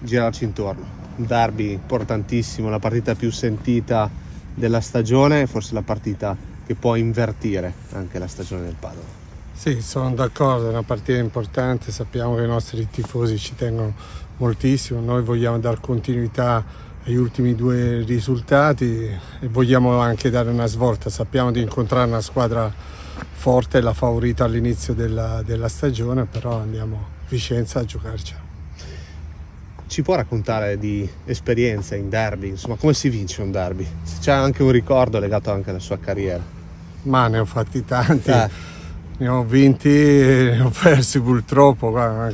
girarci intorno. Un derby importantissimo, la partita più sentita della stagione, forse la partita che può invertire anche la stagione del Padova. Sì, sono d'accordo, è una partita importante, sappiamo che i nostri tifosi ci tengono moltissimo, noi vogliamo dare continuità agli ultimi 2 risultati e vogliamo anche dare una svolta, sappiamo di incontrare una squadra forte, la favorita all'inizio della stagione, però andiamo a Vicenza a giocarci. Ci può raccontare di esperienze in derby, insomma come si vince un derby? Se c'è anche un ricordo legato anche alla sua carriera. Ma ne ho fatti tanti, ne ho vinti e ne ho persi purtroppo,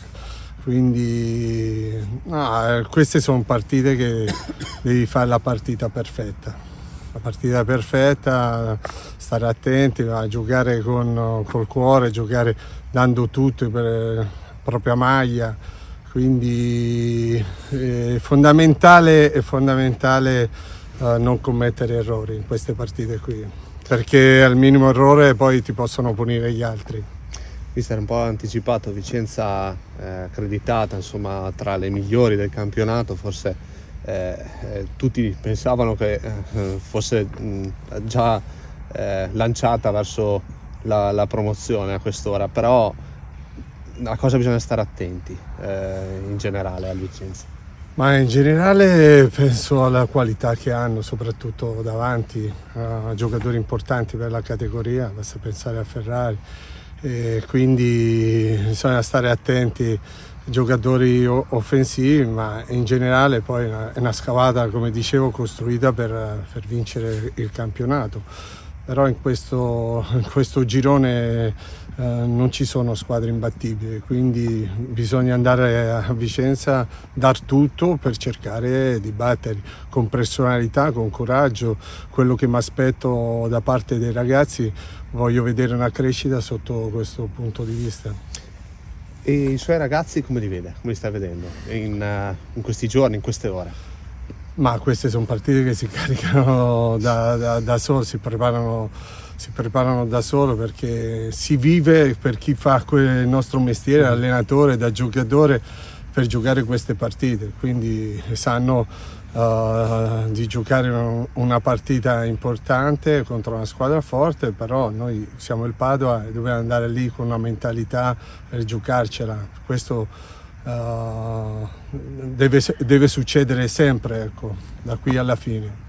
quindi no, queste sono partite che devi fare la partita perfetta, stare attenti a giocare col cuore, giocare dando tutto per la propria maglia. Quindi è fondamentale non commettere errori in queste partite qui, perché al minimo errore poi ti possono punire gli altri. Mister, un po' anticipato, Vicenza accreditata insomma tra le migliori del campionato, forse tutti pensavano che fosse già lanciata verso la promozione a quest'ora, però a cosa bisogna stare attenti in generale al Vicenza? Ma in generale penso alla qualità che hanno, soprattutto davanti a giocatori importanti per la categoria, basta pensare a Ferrari, e quindi bisogna stare attenti ai giocatori offensivi, ma in generale poi è una scavata, come dicevo, costruita per vincere il campionato. Però in questo girone non ci sono squadre imbattibili, quindi bisogna andare a Vicenza, dar tutto per cercare di batterli con personalità, con coraggio. Quello che mi aspetto da parte dei ragazzi, voglio vedere una crescita sotto questo punto di vista. E i suoi ragazzi come li vede? Come li sta vedendo in questi giorni, in queste ore? Ma queste sono partite che si caricano da solo, si preparano da solo, perché si vive per chi fa il nostro mestiere, allenatore, da giocatore, per giocare queste partite, quindi sanno di giocare una partita importante contro una squadra forte, però noi siamo il Padova e dobbiamo andare lì con una mentalità per giocarcela. Questo deve succedere sempre, ecco, da qui alla fine.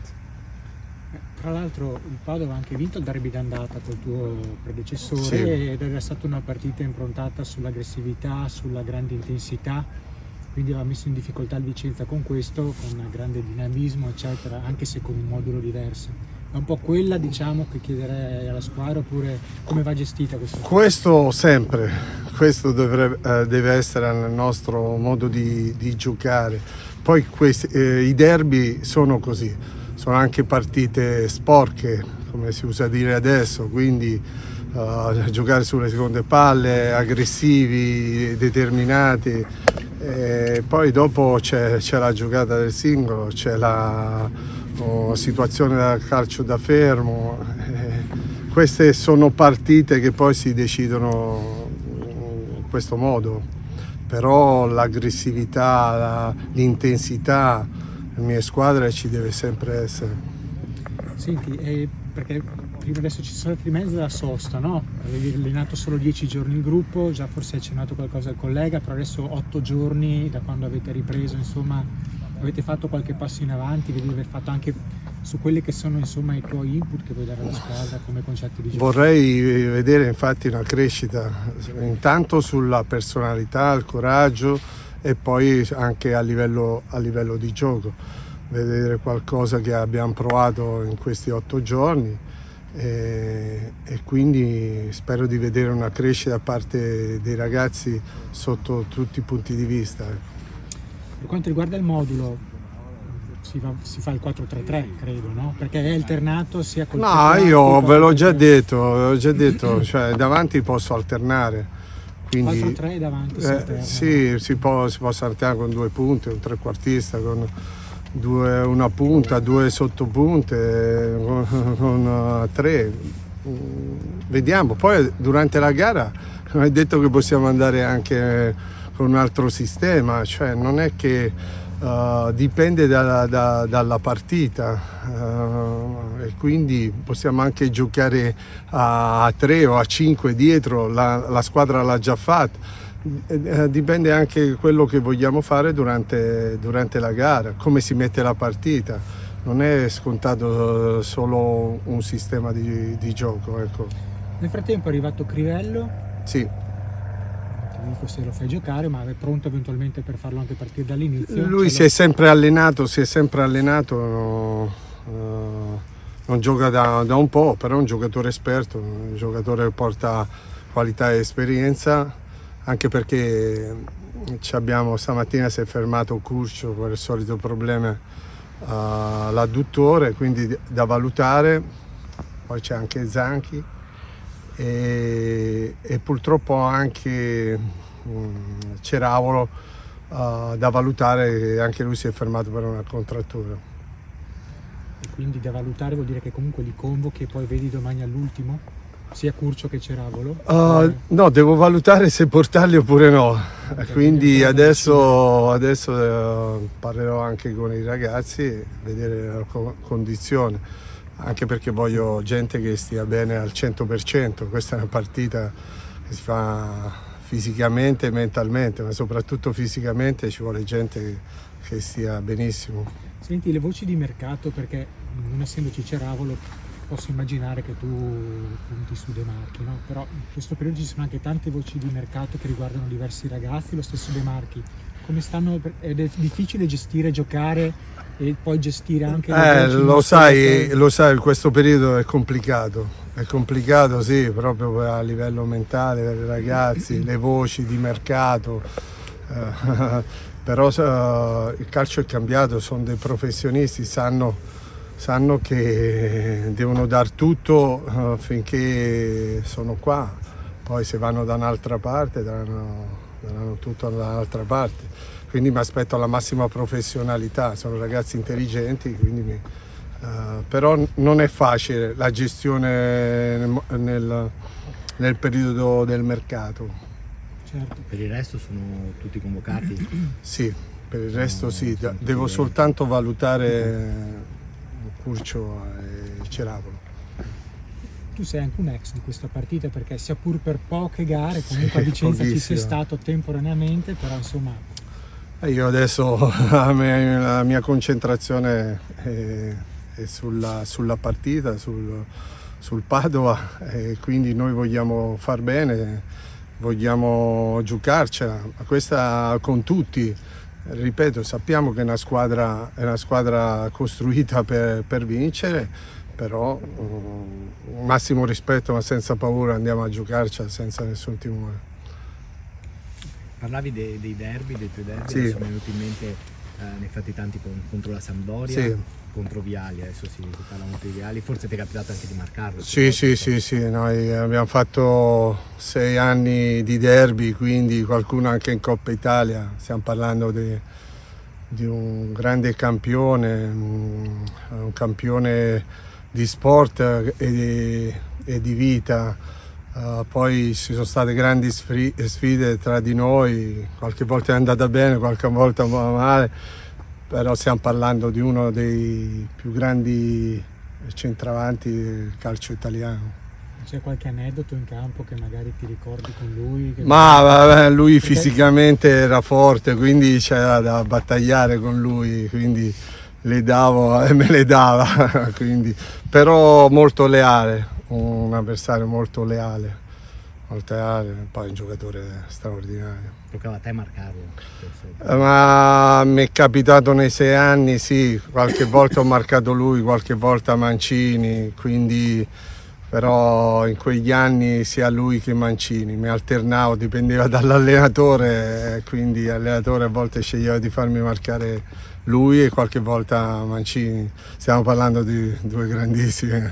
Tra l'altro il Padova ha anche vinto il derby d'andata col tuo predecessore, sì, ed era stata una partita improntata sull'aggressività, sulla grande intensità, quindi aveva messo in difficoltà il Vicenza con questo, con grande dinamismo eccetera, anche se con un modulo diverso. È un po' quella, diciamo, che chiederei alla squadra, oppure come va gestita questa? Questo sempre, questo deve essere il nostro modo di giocare. Poi i derby sono così, sono anche partite sporche, come si usa dire adesso, quindi giocare sulle seconde palle, aggressivi, determinati. E poi dopo c'è la giocata del singolo, c'è la situazione da calcio da fermo. Queste sono partite che poi si decidono in questo modo, però l'aggressività, l'intensità, le mie squadre ci deve sempre essere. Senti, perché prima adesso ci sono stati mezzo della sosta, no? Avevi allenato solo 10 giorni il gruppo, già forse hai accennato qualcosa al collega, però adesso 8 giorni da quando avete ripreso, insomma, avete fatto qualche passo in avanti, vedi di aver fatto anche su quelli che sono, insomma, i tuoi input che vuoi dare alla squadra come concetti di gioco? Vorrei vedere infatti una crescita, intanto sulla personalità, il coraggio e poi anche a livello di gioco, vedere qualcosa che abbiamo provato in questi 8 giorni e quindi spero di vedere una crescita da parte dei ragazzi sotto tutti i punti di vista. Per quanto riguarda il modulo, si fa il 4-3-3, credo, no? Perché è alternato sia col... No, io ve l'ho già detto, cioè davanti posso alternare. 4-3 davanti si alterna. Sì, si può alternare con 2 punte, un trequartista, con una punta, 2 sottopunte, con 3. Vediamo, poi durante la gara non è detto che possiamo andare anche un altro sistema, cioè non è che dipende dalla partita, e quindi possiamo anche giocare a 3 o a 5 dietro, la squadra l'ha già fatto. Dipende anche quello che vogliamo fare durante la gara, come si mette la partita. Non è scontato solo un sistema di gioco, ecco. Nel frattempo è arrivato Crivello. Sì. Comunque se lo fai giocare, ma è pronto eventualmente per farlo anche partire dall'inizio? Lui si è sempre allenato, non gioca da un po', però è un giocatore esperto, un giocatore che porta qualità e esperienza, anche perché stamattina si è fermato Curcio per il solito problema all'adduttore, quindi da valutare. Poi c'è anche Zanchi e purtroppo anche Ceravolo da valutare, anche lui si è fermato per una contrattura. E quindi da valutare vuol dire che comunque li convochi e poi vedi domani all'ultimo? Sia Curcio che Ceravolo? No, devo valutare se portarli oppure no. Quindi adesso parlerò anche con i ragazzi e vedere la condizione, anche perché voglio gente che stia bene al 100%. Questa è una partita che si fa fisicamente e mentalmente, ma soprattutto fisicamente ci vuole gente che stia benissimo. Senti, le voci di mercato, perché non essendoci Ceravolo posso immaginare che tu punti su De Marchi, no? Però in questo periodo ci sono anche tante voci di mercato che riguardano diversi ragazzi, lo stesso De Marchi. Come stanno? Ed è difficile gestire, giocare e poi gestire anche lo sai, in questo periodo è complicato sì, proprio a livello mentale per i ragazzi, le voci di mercato, però il calcio è cambiato, sono dei professionisti, sanno che devono dar tutto finché sono qua, poi se vanno da un'altra parte daranno tutto dall'altra parte, quindi mi aspetto la massima professionalità, sono ragazzi intelligenti, quindi però non è facile la gestione nel periodo del mercato. Certo. Per il resto sono tutti convocati? Sì, per il resto sì, devo soltanto valutare Curcio e Ceravolo. Tu sei anche un ex di questa partita, perché sia pur per poche gare comunque a Vicenza ci sei stato temporaneamente, però insomma. Io adesso la mia concentrazione è sulla partita, sul Padova, e quindi noi vogliamo far bene, vogliamo giocarcela, questa con tutti. Ripeto, sappiamo che è una squadra costruita per vincere, però massimo rispetto, ma senza paura andiamo a giocarci senza nessun timore. Parlavi dei derby, dei tuoi derby, sì. Sono venuti in mente, ne hai fatti tanti contro la Sampdoria, sì. Contro Viali, adesso si parla molto di Viali, forse ti è capitato anche di marcarlo? Sì, noi abbiamo fatto 6 anni di derby, quindi qualcuno anche in Coppa Italia, stiamo parlando di un grande campione, un campione di sport e di vita. Poi ci sono state grandi sfide tra di noi, qualche volta è andata bene, qualche volta male, però stiamo parlando di uno dei più grandi centravanti del calcio italiano. C'è qualche aneddoto in campo che magari ti ricordi con lui? Ma lui fisicamente era forte, quindi c'era da battagliare con lui, quindi le davo e me le dava, quindi, però molto leale, un avversario molto leale, poi un giocatore straordinario. Toccava a te marcarlo? Ma mi è capitato nei 6 anni, sì, qualche volta ho marcato lui, qualche volta Mancini, quindi, però in quegli anni sia lui che Mancini, mi alternavo, dipendeva dall'allenatore, quindi l'allenatore a volte sceglieva di farmi marcare lui e qualche volta Mancini. Stiamo parlando di 2 grandissimi.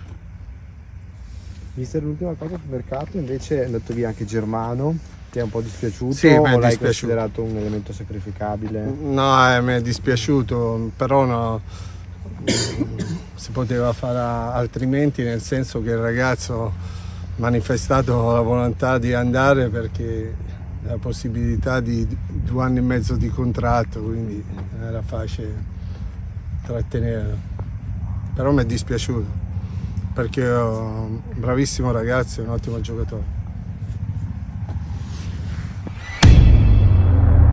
Mister, l'ultima cosa sul mercato, invece è andato via anche Germano, ti è un po' dispiaciuto? Sì, o mi è l'hai dispiaciuto. considerato un elemento sacrificabile? No, mi è dispiaciuto, però no, si poteva fare altrimenti, nel senso che il ragazzo ha manifestato la volontà di andare perché la possibilità di 2 anni e mezzo di contratto, quindi era facile trattenerlo. Però mi è dispiaciuto perché è un bravissimo ragazzo e un ottimo giocatore.